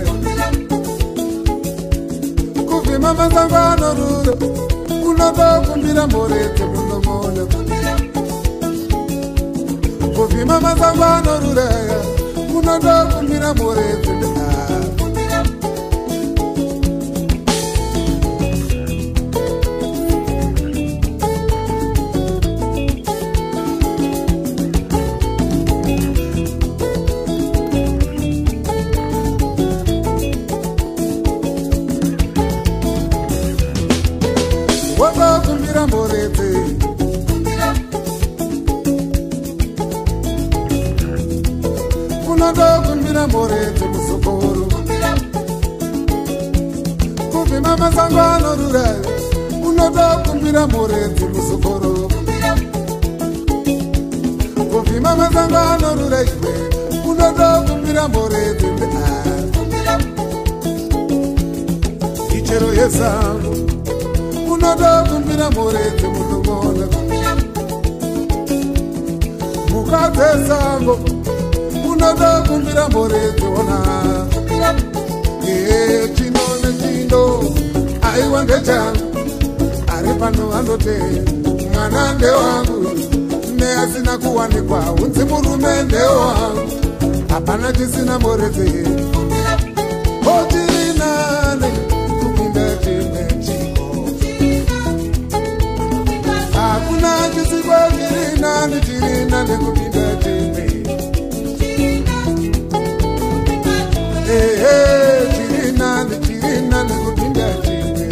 kuvhima masangano rura unotokumbira morete munomona kuvhima masangano ruraya unotokumbira morete kumbira morete unodo kumbira morete musokoro kuvhima masangano ruraya unodo kumbira morete musokoro kuvhima masangano ruraiwe unodo kumbira morete ichero yesango unodo kumbira morete munomona mukadze sango unodo kumbira morete ona ee chino nechindo aiwa ndechangu ari pano andote mwana ndewangu neasina kuwanikwa unzi murume ndewangu hapana chisina morete ochirinane kupinda chimechi hakuna chisikwa chirina nechirina nekupinda chime ehe chirina nechirina nekupinda chime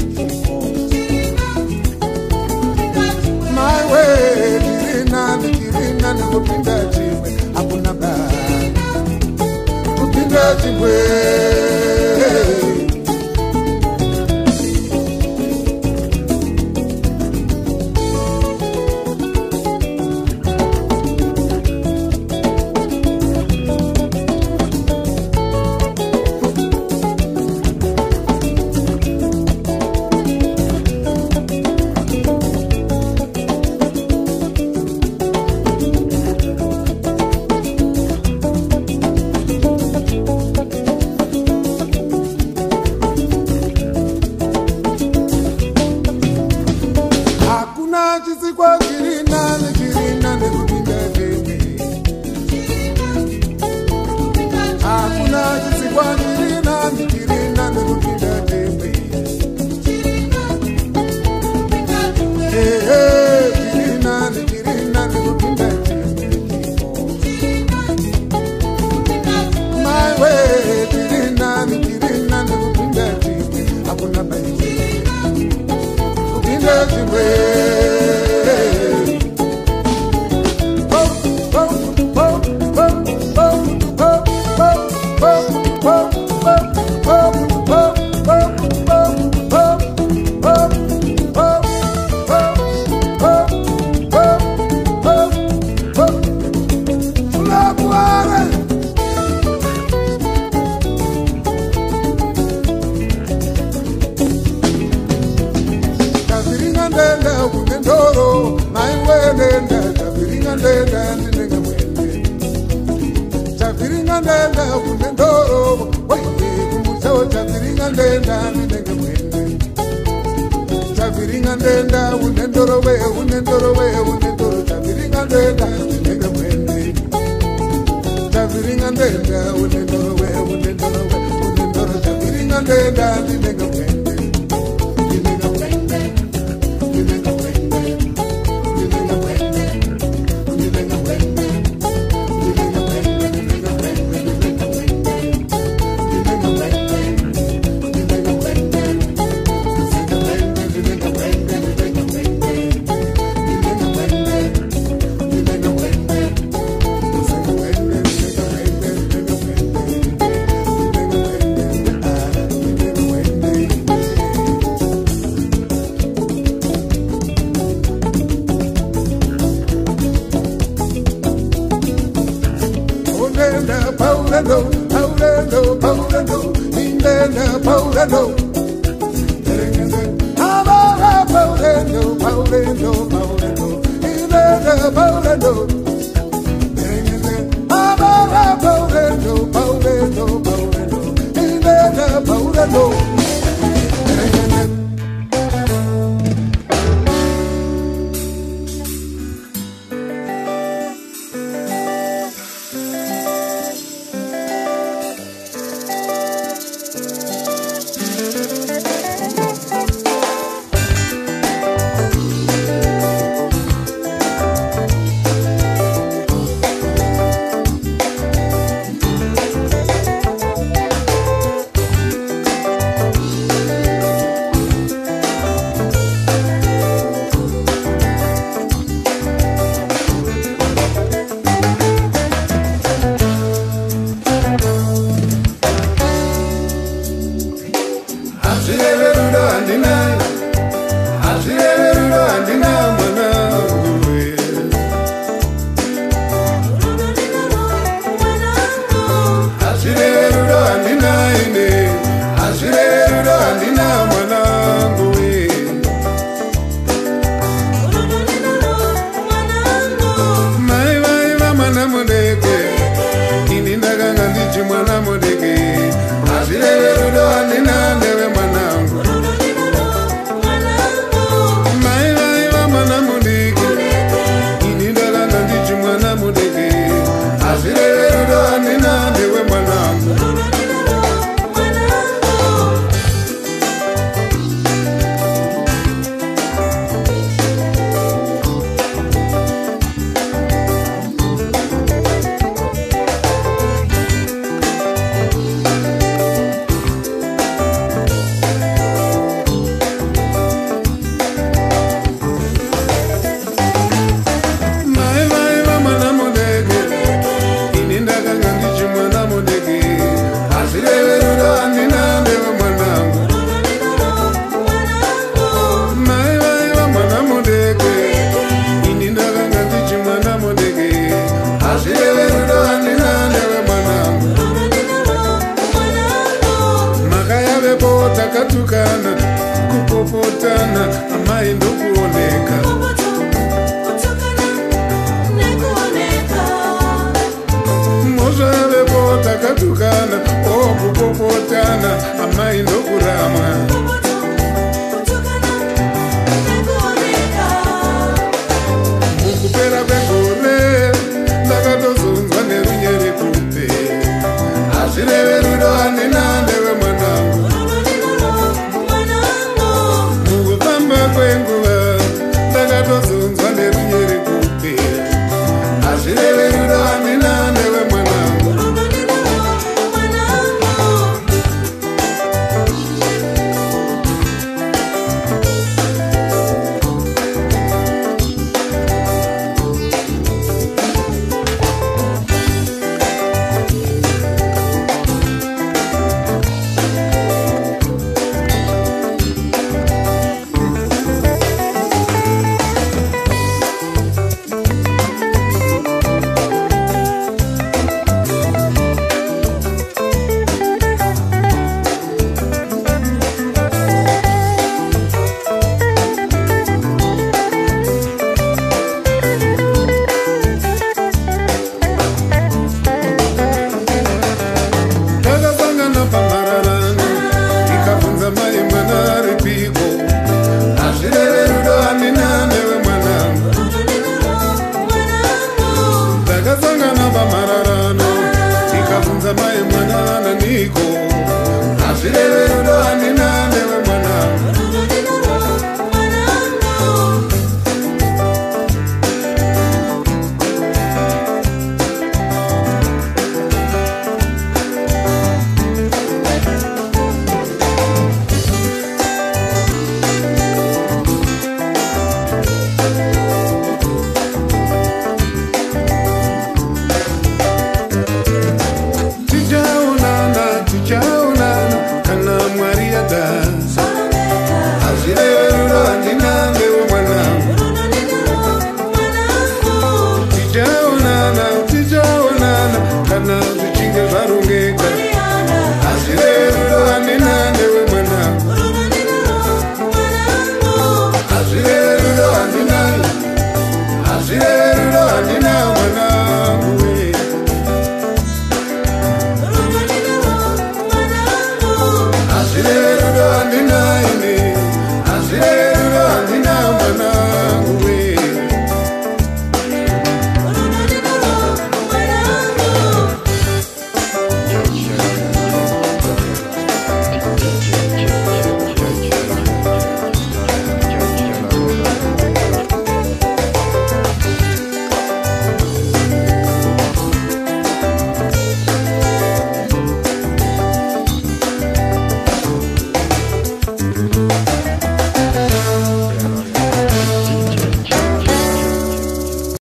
my way chirina nechirina nekupinda chime hakuna ba kupinda chime chisikwa chirina nechirina nekupinda chime hakuna chisikwa chirina nechirina nekupinda chime ehe chirina nechirina nekupinda chime my way chirina nechirina nekupinda chime hakuna baiwe kupinda chime Ndenda unendoro we unendoro we unendoro taviringa ndenda ndenda mwende taviringa ndenda unendoro we unendoro we unendoro taviringa ndenda ndenda mwende ndenda mwende ndenda mwende ndenda mwende ndenda mwende ndenda mwende ndenda mwende ndenda Paulando, Paulando, Paulando, Indena, Paulando, Paulando, Paulando, Paulando, Indena, Paulando.